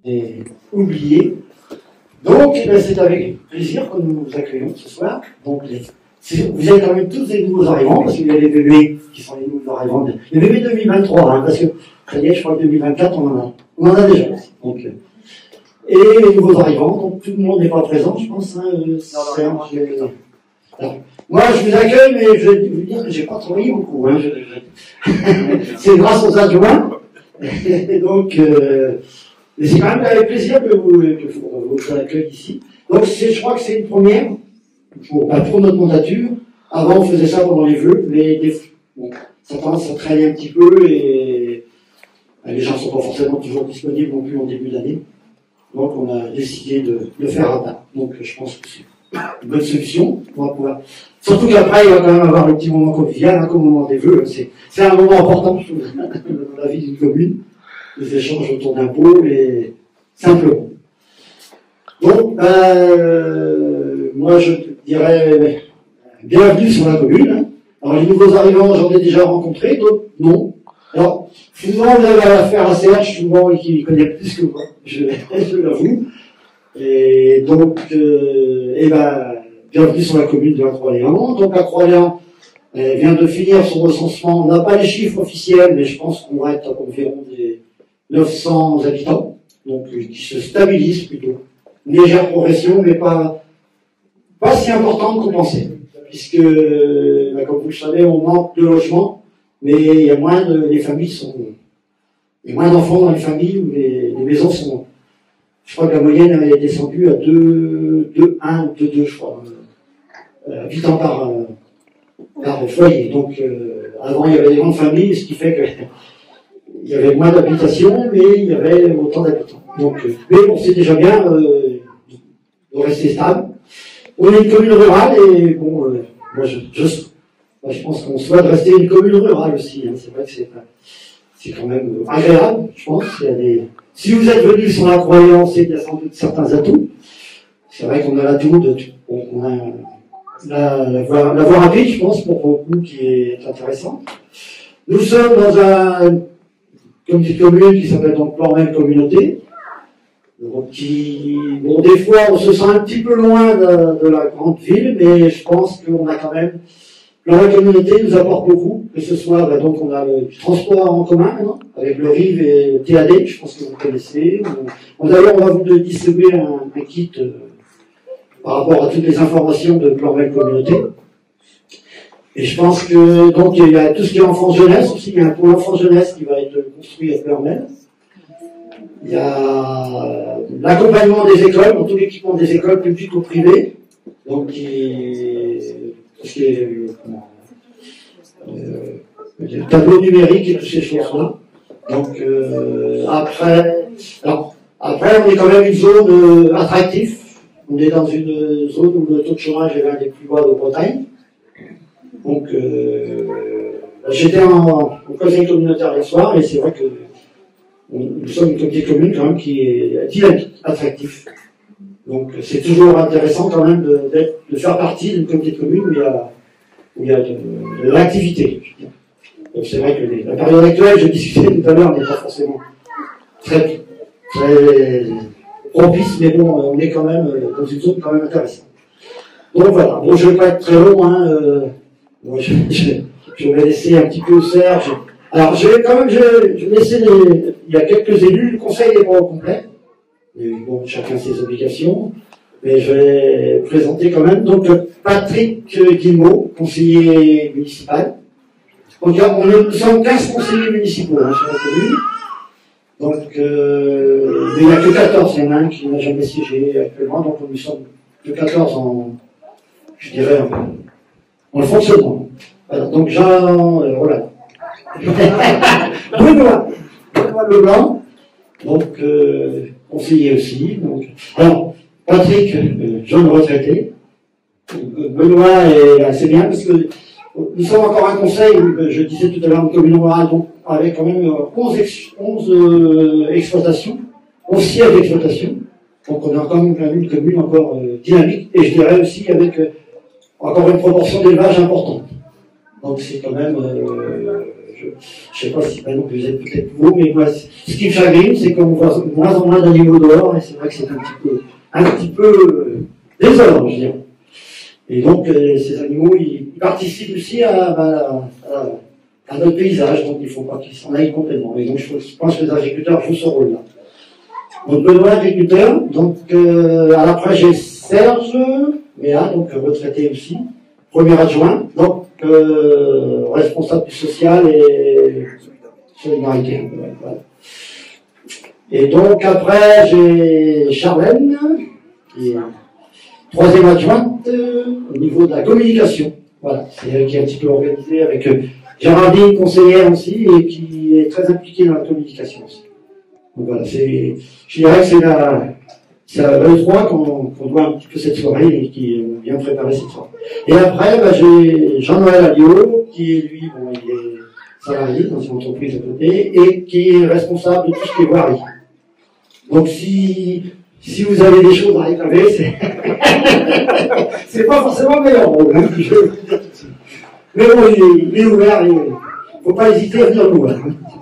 et oubliés. Donc, c'est avec plaisir que nous vous accueillons ce soir. Donc, vous êtes quand même tous des nouveaux arrivants, parce qu'il y a les bébés qui sont les nouveaux arrivants. Les bébés 2023, hein, parce que, ça y est, je crois que 2024, on en a déjà. Donc, et les nouveaux arrivants, donc tout le monde n'est pas présent, je pense. Hein, alors, moi, je vous accueille, mais je vais vous dire que j'ai pas travaillé beaucoup. Hein, c'est grâce aux adjoints. Et donc, mais c'est quand même avec plaisir que vous accueillez ici. Donc, je crois que c'est une première pour notre mandature. Avant, on faisait ça pendant les vœux, mais bon, ça tendance à traîner un petit peu et les gens ne sont pas forcément toujours disponibles non plus en début d'année. Donc, on a décidé de le faire à part. Donc, je pense que c'est une bonne solution. On va pouvoir... Surtout qu'après, il va quand même avoir le petit moment convivial, hein, comme au moment des vœux. C'est un moment important, je trouve, dans la vie d'une commune. Les échanges autour d'impôts, et simplement. Donc, moi, je dirais bienvenue sur la commune. Hein. Alors, les nouveaux arrivants, j'en ai déjà rencontrés, d'autres non. Alors, souvent, vous avez affaire à Serge, souvent, qui connaît plus que moi, je l'avoue. Et donc, bienvenue sur la commune de la Croix-Léon. Donc, la Croix-Léon vient de finir son recensement. On n'a pas les chiffres officiels, mais je pense qu'on va être à environ des 900 habitants, donc qui se stabilisent plutôt. Une légère progression, mais pas si importante qu'on pensait. Puisque, comme vous le savez, on manque de logements, mais il y a les familles sont, il y a moins d'enfants dans les familles où les maisons sont, je crois que la moyenne est descendue à 2,1 ou 2,2, je crois, habitants par foyer. Donc, avant, il y avait des grandes familles, ce qui fait que il y avait moins d'habitations, mais il y avait autant d'habitants. Donc, mais bon, c'est déjà bien de rester stable. On est une commune rurale et bon, moi je pense qu'on souhaite rester une commune rurale aussi. Hein. C'est vrai que c'est quand même agréable, je pense. Si vous êtes venus sur la Croix-Léon, il y a sans doute certains atouts. C'est vrai qu'on a l'atout on a la voie rapide, je pense, pour beaucoup qui est intéressante. Nous sommes dans une petite commune qui s'appelle donc Plormel Communauté. Donc des fois, on se sent un petit peu loin de la grande ville, mais je pense qu'on a quand même, Plormel Communauté nous apporte beaucoup, que ce soit, donc on a le transport en commun maintenant, avec le RIV et le TAD, je pense que vous connaissez. D'ailleurs, on va vous distribuer un kit par rapport à toutes les informations de Plormel Communauté. Et je pense que, donc, il y a tout ce qui est enfance-jeunesse aussi, il y a un pôle enfance-jeunesse qui va être construit à Plormel. Il y a l'accompagnement des écoles, tout l'équipement des écoles publiques ou privées, donc tout ce qui est le tableau numérique et toutes ces choses-là. Donc, après, on est quand même une zone attractive. On est dans une zone où le taux de chômage est l'un des plus bas de Bretagne. Donc, j'étais au conseil communautaire hier soir, et c'est vrai que nous sommes une communauté commune quand même qui est dynamique, attractif. Donc, c'est toujours intéressant quand même de faire partie d'une communauté commune où il y a de l'activité. Donc, c'est vrai que la période actuelle, je discutais tout à l'heure, n'est pas forcément très propice, mais bon, on est quand même dans une zone quand même intéressante. Donc voilà, bon, je ne vais pas être très long, hein, bon, je vais laisser un petit peu Serge. Alors, je vais laisser il y a quelques élus, le conseil n'est pas au complet, mais bon, chacun ses obligations, mais je vais présenter quand même, donc, Patrick Guillemot, conseiller municipal. Donc, nous sommes 15 conseillers municipaux, hein, sur la commune. Donc, mais il n'y a que 14, il y en a un qui n'a jamais siégé actuellement, donc nous sommes que 14 je dirais, en fonctionnement. Alors, donc voilà. Benoît Leblanc, donc conseiller aussi. Donc, alors, Patrick, jeune retraité. Benoît est assez bien parce que nous sommes encore un conseil, je disais tout à l'heure, une commune rurale, donc avec quand même 11 exploitations, 11 sièges d'exploitation. Donc on a quand même une commune encore dynamique, et je dirais aussi avec encore une proportion d'élevage importante. Donc c'est quand même, je sais pas si maintenant vous êtes peut-être nouveau, mais moi, ce qui me chagrine, c'est qu'on voit de moins en moins d'animaux dehors, et c'est vrai que c'est un petit peu désolant, je dirais. Et donc, ces animaux, ils participent aussi à notre paysage, donc il ne faut pas qu'ils s'en aillent complètement. Et donc, je pense que les agriculteurs jouent ce rôle-là. Donc, Benoît, agriculteur, donc, après, j'ai Serge, donc, retraité aussi, premier adjoint, donc, responsable du social et solidarité. Voilà. Et donc, après, j'ai Charlène, qui est troisième adjointe au niveau de la communication. Voilà, c'est elle qui est un petit peu organisée avec Géraldine, conseillère aussi, et qui est très impliquée dans la communication aussi. Donc voilà, je dirais que c'est à l'E3 qu'on doit un petit peu cette soirée et qui ont bien préparé cette soirée. Et après, j'ai Jean-Noël Alliot, qui est lui, il est salarié dans une entreprise à côté, et qui est responsable de tout ce qui est voirie. Donc si vous avez des choses à réclamer, c'est pas forcément le meilleur rôle, hein, je vais vous dire tout de suite. Mais bon, il est ouvert, il faut pas hésiter à venir nous voir.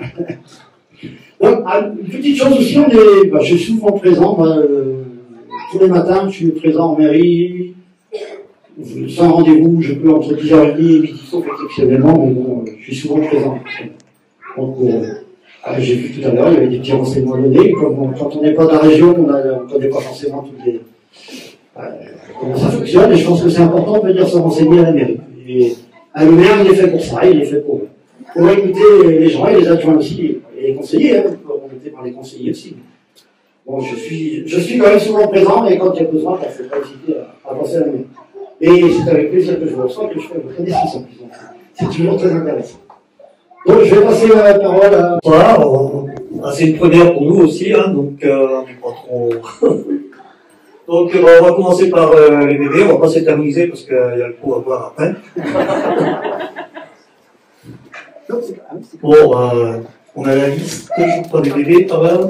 Donc, une petite chose aussi, je suis souvent présent, tous les matins, je suis présent en mairie, sans rendez-vous, je peux entre 10h30 et midi, sauf exceptionnellement, mais bon, je suis souvent présent. Donc, j'ai vu tout à l'heure, il y avait des petits renseignements à donner. Quand on n'est pas de la région, on ne connaît pas forcément toutes les, comment ça fonctionne, et je pense que c'est important de venir se renseigner à la mairie. Et le maire, il est fait pour ça, il est fait pour écouter les gens et les adjoints aussi, et les conseillers, pour écouter par les conseillers aussi. Bon, je suis quand même souvent présent, et quand il y a besoin, il ne faut pas hésiter à passer à la mairie. Et c'est avec plaisir que je vous reçois, que je fais votre connaissance. C'est toujours très intéressant. Donc, je vais passer la parole à... Voilà, c'est une première pour nous aussi, hein, donc on n'est pas trop... Donc, on va commencer par les bébés, on va pas s'éterniser parce qu'il y a le coup à boire après. Bon, on a la liste, je prends les bébés, pas mal.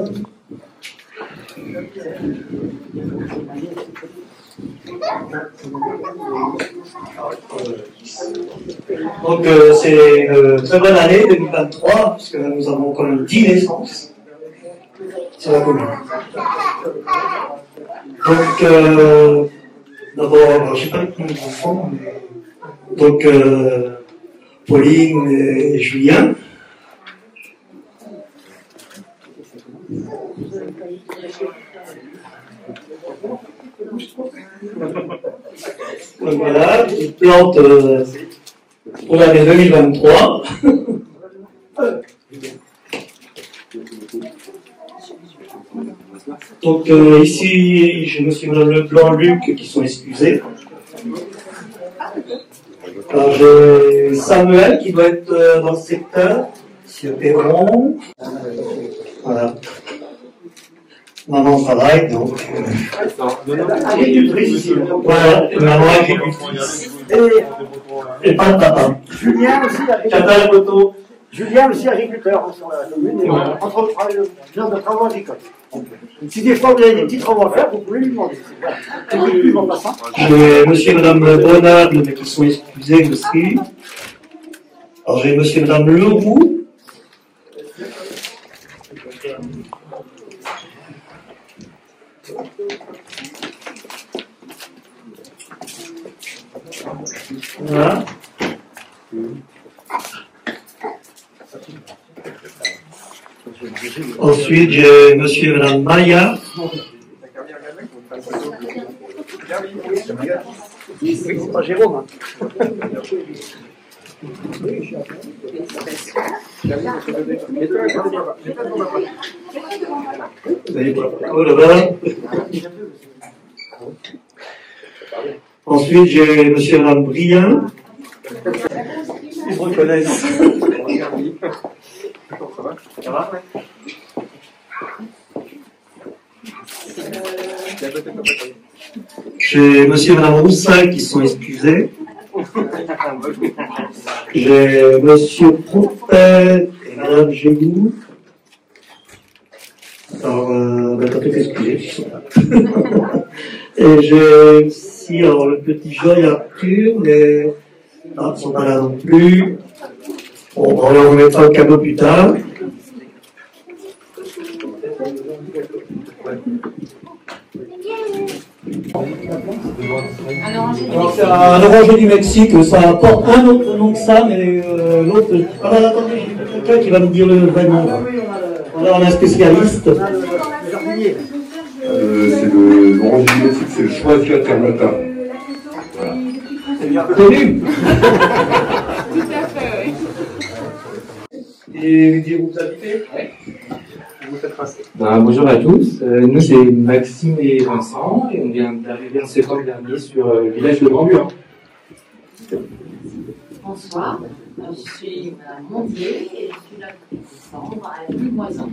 Donc c'est une très bonne année 2023, puisque nous avons quand même 10 naissances sur la commune. Donc d'abord, je ne sais pas les enfants, mais donc Pauline et Julien. Donc voilà, une plante pour l'année 2023. Donc ici, j'ai monsieur et madame Leblanc-Luc qui sont excusés. Alors j'ai Samuel qui doit être dans le secteur, monsieur Perron. Voilà. Maman travaille, donc... agricultrice ici. Voilà, maman agricultrice. Et pas de papa. Julien aussi, agriculteur. Julien aussi, agriculteur sur la commune, et genre de travaux agricoles. Si des fois vous avez des petits travaux à faire, vous pouvez lui demander. J'ai monsieur et madame Bonnade, mais qui sont excusés aussi. Alors j'ai monsieur et madame Leroux. Voilà. Ensuite, j'ai monsieur et madame Maya. C'est pas Jérôme. Oh là-bas. Ensuite, j'ai monsieur et madame Briand. Ils se reconnaissent. Ça va? J'ai monsieur et madame Roussal qui sont excusés. J'ai monsieur Proupet et madame Gégout. Alors, t'as tout excusé, ils sont là. Et j'ai aussi, alors, le petit Joy Arthur, mais, ils ne sont pas là non plus. Bon, on leur remettra le cadeau plus tard. Alors, c'est un oranger du Mexique, ça porte un autre nom que ça, mais l'autre. Ah, attendez, j'ai quelqu'un qui va me dire le vrai nom. On a un spécialiste. C'est l'oranger du Mexique, c'est le choisi alternata. Voilà. C'est bien connu. Tout à fait, oui. Et dire où vous habitez? Bonjour à tous, nous c'est Maxime et Vincent et on vient d'arriver en septembre dernier sur le village de Grand-Buin. Bonsoir, je suis Madame Mondier et je suis là depuis décembre à Limoisin.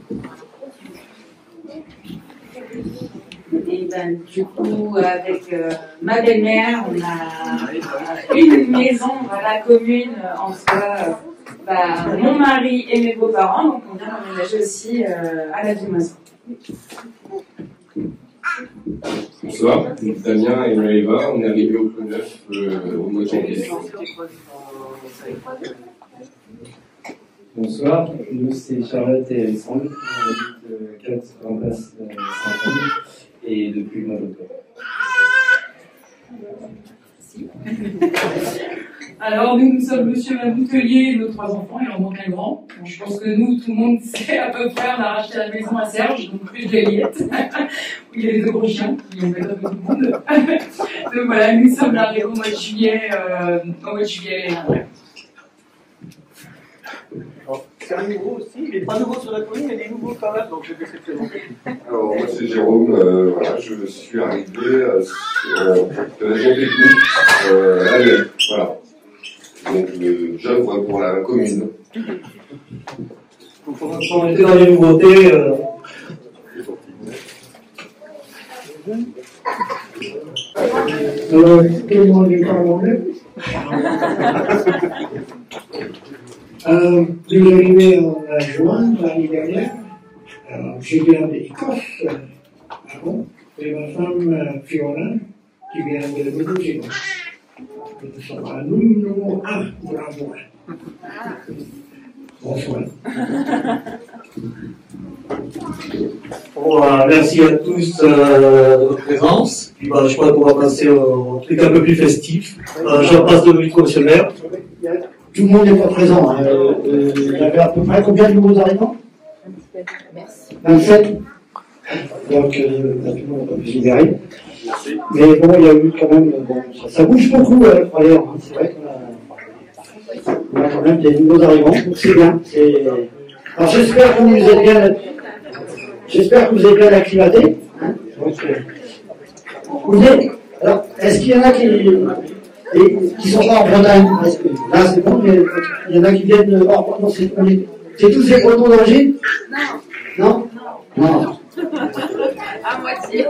Et ben, du coup, avec ma belle-mère, on a une maison à la commune entre mon mari et mes beaux-parents, donc on vient d'emménager aussi à la Limoisin. Bonsoir, Damien et Maëva, on est arrivés au Clos Neuf au mois de janvier. Bonsoir, nous c'est Charlotte et Alexandre, on habite 4 en place Saint-Anne et depuis le mois d'octobre. Alors, nous sommes monsieur et madame Boutelier et nos 3 enfants, il en manque un grand. Bon, je pense que nous, tout le monde sait à peu près, on a racheté la maison à Serge, donc rue de l'Eliette, où il y a les 2 gros chiens qui ont fait un peu tout le monde. Donc voilà, nous sommes arrivés au mois de juillet, C'est un nouveau aussi, il n'est pas nouveau sur la commune, mais il est nouveau quand même, donc je vais te présenter. Alors, moi c'est Jérôme, voilà, je suis arrivé de la zone technique à Lyon, voilà. Donc, j'œuvre pour la commune. Donc, pour l'instant, on était dans les nouveautés. Tout le monde est parle anglais. Je suis arrivé en juin l'année dernière. Je viens d'Écosse avant, et ma femme Fiona qui vient de Nouvelle-Zélande. Nous sommes à numéro 1 pour avoir. Bonsoir. Bon, merci à tous de votre présence. Puis, je crois qu'on va passer au truc un peu plus festif. Je repasse le micro, monsieur le maire. Tout le monde n'est pas présent. Il y avait à peu près combien de nouveaux arrivants? 27. Donc, tout le monde va plus y arriver. Mais bon, il y a eu quand même. Bon, ça bouge beaucoup, d'ailleurs. Hein. C'est vrai qu'on a quand même des nouveaux arrivants, donc c'est bien. Alors, j'espère que vous êtes bien. J'espère que vous êtes bien acclimatés. Hein. Donc, vous venez. Alors, est-ce qu'il y en a qui sont pas en Bretagne? Parce que là, c'est bon, mais il y en a qui viennent. Non, c'est tous des Bretons d'origine? Non. Non. À moitié.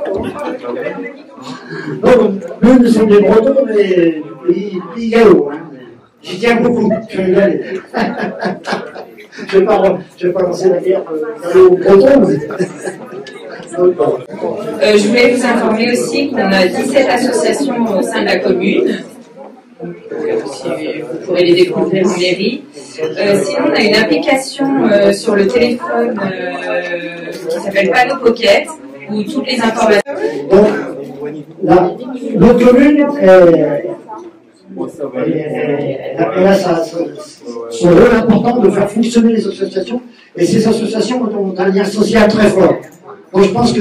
Non, nous sommes des Bretons, mais du pays gallo. Hein. J'y tiens beaucoup. Je vais y aller. Je vais pas lancer la guerre aux Bretons. Je voulais vous informer aussi qu'on a 17 associations au sein de la commune. Vous pourrez les découvrir en mairie. Sinon, on a une application sur le téléphone qui s'appelle Panneau Pocket, où toutes les informations. Donc, notre commune, elle a son rôle important de faire fonctionner les associations, et ces associations ont un lien social très fort. Donc je pense que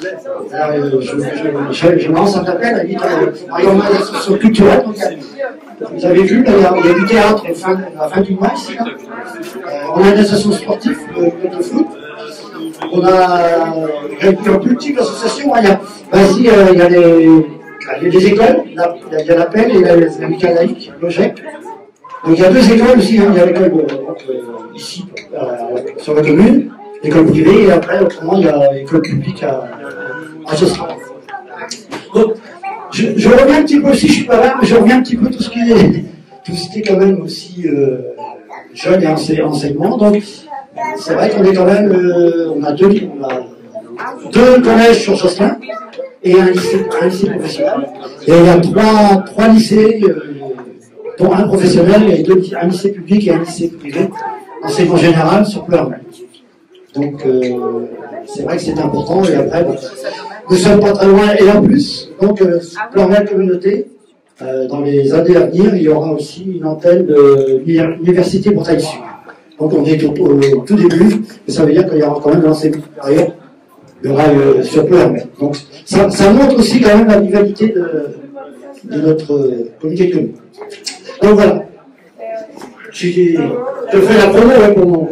je me lance un appel à l'association culturelle. Vous avez vu, là, il y a du théâtre à la fin du mois ici. Là. On a une association sportive de foot. On a une plus petite association. Il y a des écoles. Il y a l'appel et l'amicale laïque, le GEC. Donc il y a 2 écoles aussi. Hein. Il y a l'école ici, sur la commune, l'école privée, et après, autrement, il y a l'école publique à Josselin. Donc, je reviens un petit peu, si je suis pas là, mais je reviens un petit peu tout ce qui est quand même aussi jeune et enseignement. Donc, c'est vrai qu'on est quand même, on a 2 collèges sur Josselin et un lycée professionnel. Et il y a 3 lycées dont un professionnel et un lycée public et un lycée privé, enseignement général sur Pleurmel. Donc, c'est vrai que c'est important, et après, nous ne sommes pas très loin, et en plus, donc, Pleurmel Communauté, dans les années à venir, il y aura aussi une antenne de l'Université Bretagne Sud. Donc, on est au tout début, et ça veut dire qu'il y aura quand même l'enseignement supérieur, il y aura sur Pleurmel. Donc, ça montre aussi quand même la rivalité de notre comité de communes. Donc voilà. Je fais la promo pour mon.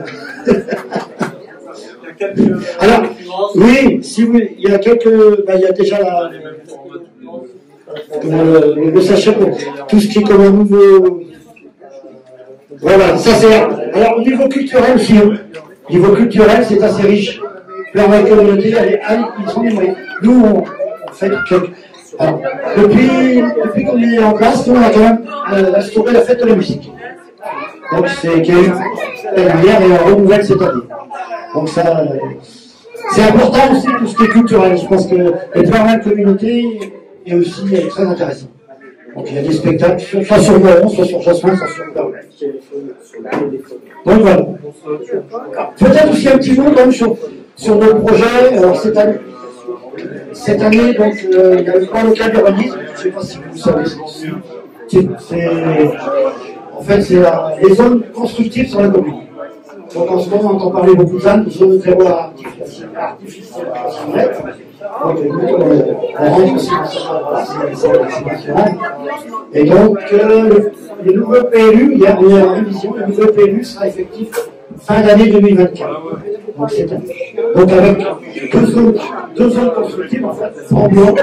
Alors, oui, si vous, il y a quelques. Ben, il y a déjà le sachet pour tout ce qui est comme un nouveau. Voilà, ça c'est. Alors, au niveau culturel aussi, au niveau culturel, c'est assez riche. La communauté, ils sont des moyens. Nous, on fait quelques. Alors, depuis qu'on est en place, nous, on a quand même instauré la fête de la musique. Donc, c'est qu'il y a eu dernière et on renouvelle cette année. Donc, ça, c'est important aussi tout ce qui est culturel. Je pense que les programmes de communauté est aussi très intéressant. Donc, il y a des spectacles, soit sur Moron, soit sur Jasmin, soit sur Perron. Donc, voilà. Peut-être aussi un petit mot, donc, sur nos projets. Alors, cette année, donc, il y a le plan local d'urbanisme, je ne sais pas si vous savez, en fait, c'est les zones constructives sur la commune. Donc, en ce moment, on entend parler beaucoup de zones de terroir artificielles. Donc, on rentre aussi dans ce national. Et donc, le nouveau PLU, il y a une révision, le nouveau PLU sera effectif fin d'année 2024. Donc, cette année. Donc, avec deux zones constructives, en fait, en blanc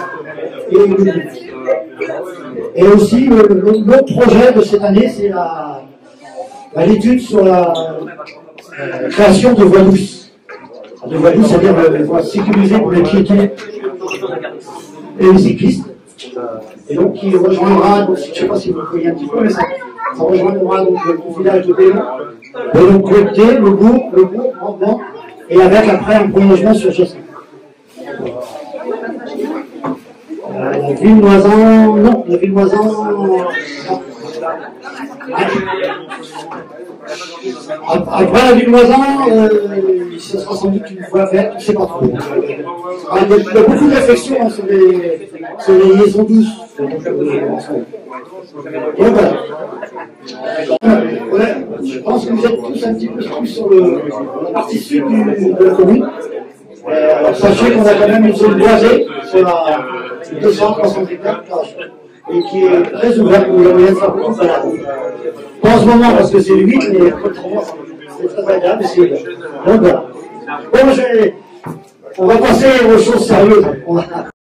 et aussi, l'autre projet de cette année, c'est l'étude sur la création de voies douces. De voies douces, c'est-à-dire des voies sécurisées pour les piétons et les cyclistes. Et donc, qui rejoindra, donc, je ne sais pas si vous voyez un petit peu, mais ça rejoindra donc, le village de Béon, de l'autre côté, le bourg, maintenant, et avec après un prolongement sur Jasmin. La ville Moisan, non, la ville Moisan, non. Après la ville Moisan, ce sera sans doute une voie verte, je ne sais pas trop. Il y a beaucoup de réflexions hein, sur les liaisons douces. Donc voilà. Ouais, je pense que vous êtes tous un petit peu plus sur la partie sud de la commune. Alors sachez qu'on a quand même une zone boisée sur la 200-300 hectares et qui est très ouverte où il y a moyen de faire beaucoup de balades. Pas en ce moment parce que c'est humide, mais autrement c'est très agréable et c'est ouvert. Donc voilà. Bon, on va passer aux choses sérieuses. On va